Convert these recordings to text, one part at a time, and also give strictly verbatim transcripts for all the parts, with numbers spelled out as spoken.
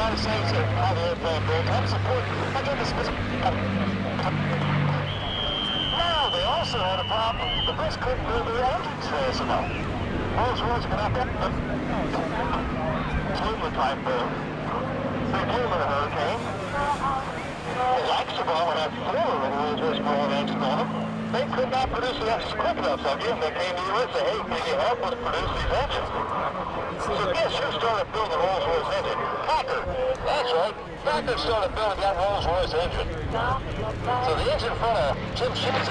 United States and how the airplane built. Help support. Again, this is... Now, they also had a problem. The Brits couldn't build their engines fast enough. Rolls-Royce got up there. Fluid type build. They blew in a hurricane. The Laxabon would have four of the Rolls-Royce blowing engines on them. They could not produce enough quick enough, so again, they came to you and said, hey, can you help us produce these engines? So guess who started building the Rolls-Royce engine? Packard. That's right. Packard started building that Rolls-Royce engine. So the engine in front of Jim Shipp's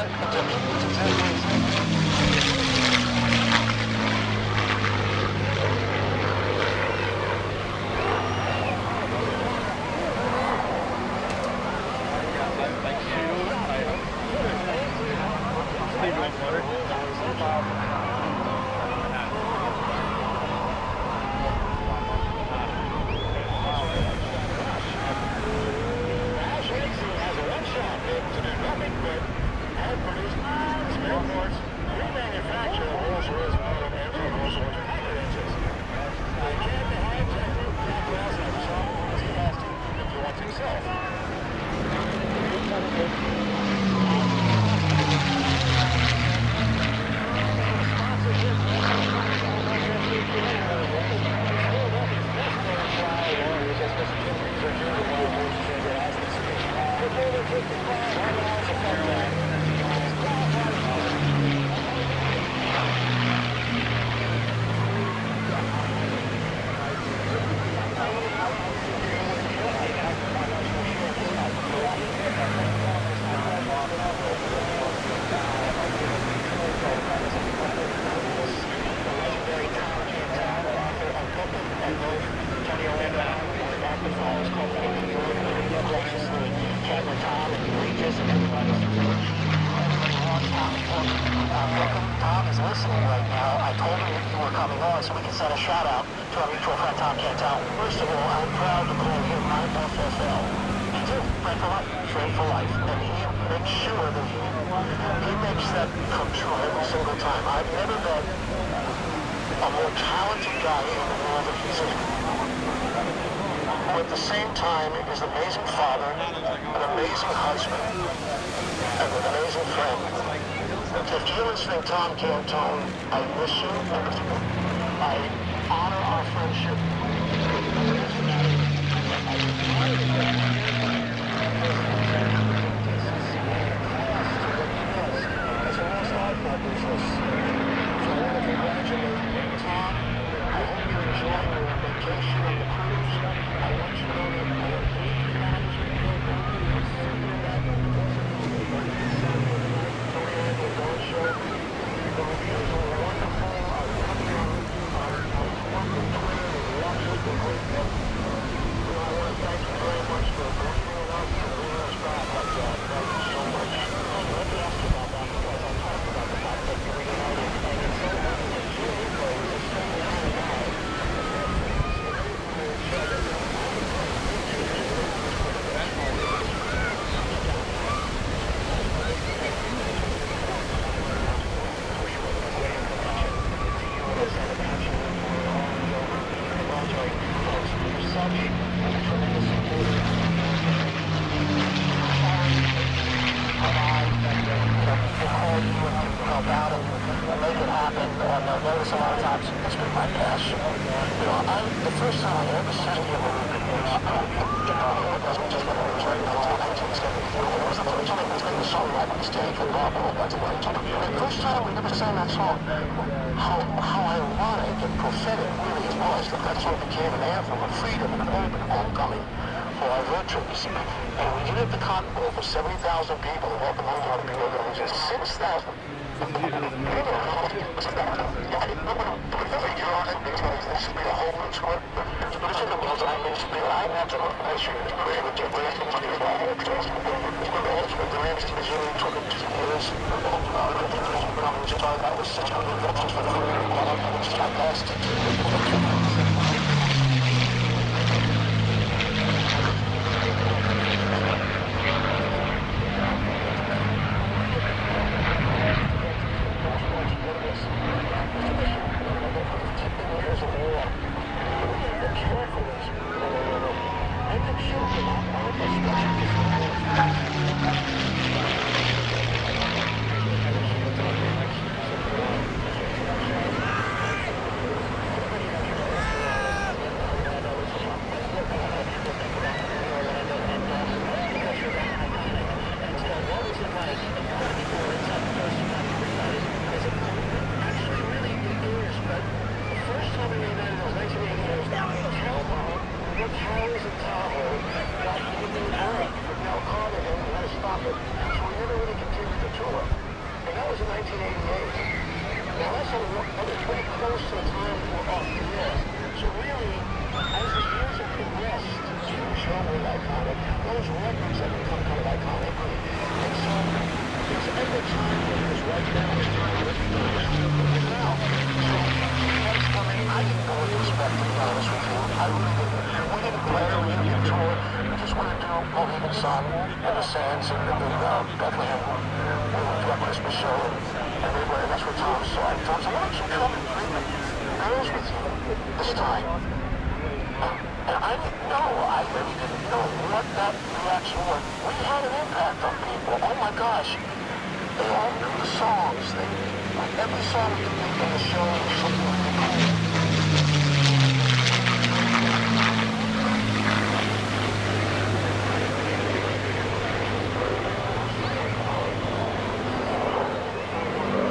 bands in, in uh, Bethlehem when we got Christmas show, and they were, and that's where Tom saw it. Tom said, why don't you come and bring the girls with you this time? And I didn't know, I really didn't know what that reaction was. We had an impact on people. Oh my gosh. They all knew the songs. They, every song we did in the show was something really cool.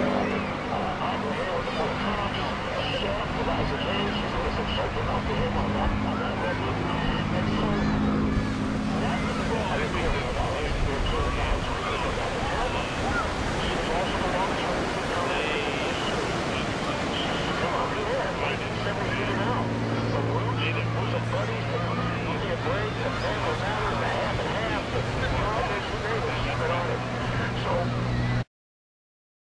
Thank you.